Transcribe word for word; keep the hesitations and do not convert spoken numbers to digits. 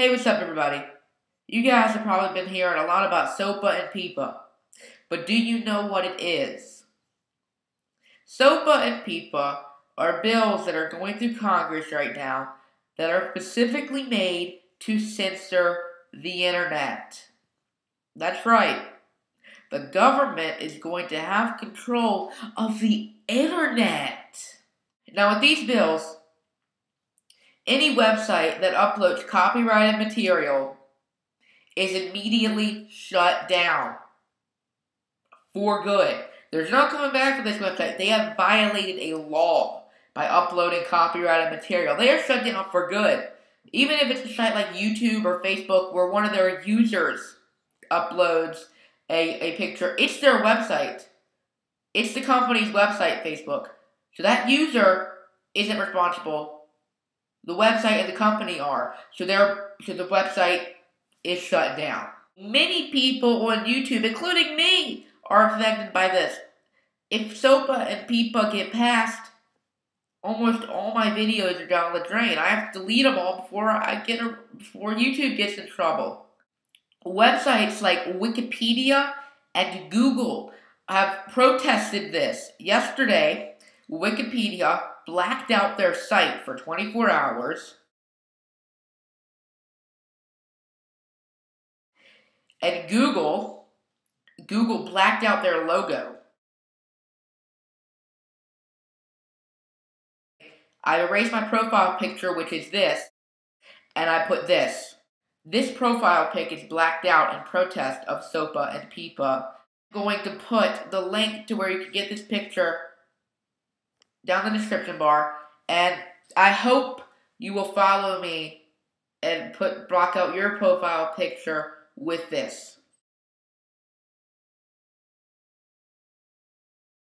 Hey, what's up, everybody? You guys have probably been hearing a lot about SOPA and PIPA, but do you know what it is? SOPA and PIPA are bills that are going through Congress right now that are specifically made to censor the internet. That's right. The government is going to have control of the internet. Now, with these bills, any website that uploads copyrighted material is immediately shut down for good. There's no coming back for this website. They have violated a law by uploading copyrighted material. They are shut down for good. Even if it's a site like YouTube or Facebook where one of their users uploads a, a picture, it's their website. It's the company's website, Facebook. So that user isn't responsible. The website and the company are. So, so the website is shut down. Many people on YouTube, including me, are affected by this. If SOPA and PIPA get passed, almost all my videos are down the drain. I have to delete them all before I get a, before YouTube gets in trouble. Websites like Wikipedia and Google have protested this. Yesterday, Wikipedia blacked out their site for twenty-four hours. And Google, Google blacked out their logo. I erased my profile picture, which is this, and I put this. This profile pic is blacked out in protest of SOPA and PIPA. I'm going to put the link to where you can get this picture down in the description bar, and I hope you will follow me and put block out your profile picture with this.